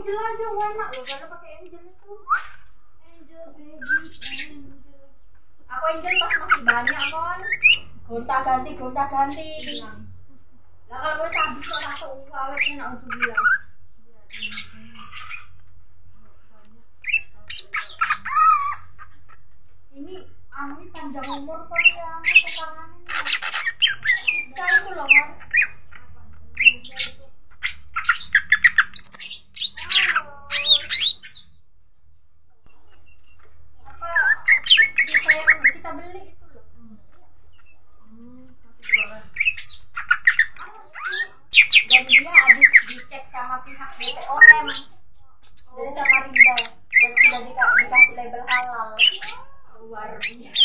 Angel aja enak loh, karena pakai Angel itu. Angel baby Angel. Aku Angel pas masih banyak kon. Gonta ganti bilang. Lah kalau gue habis kok satu awetnya nak untuk bilang. Ini Ami panjang umur kok ya, sekarang ini. Saya itu loh kan. Kita beli itu loh. Dan dia habis dicek sama pihak BPOM dari Samarinda dan sudah dikasih label halal. Luar biasa.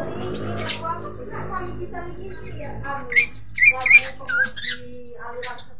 Lagu pemuji aliran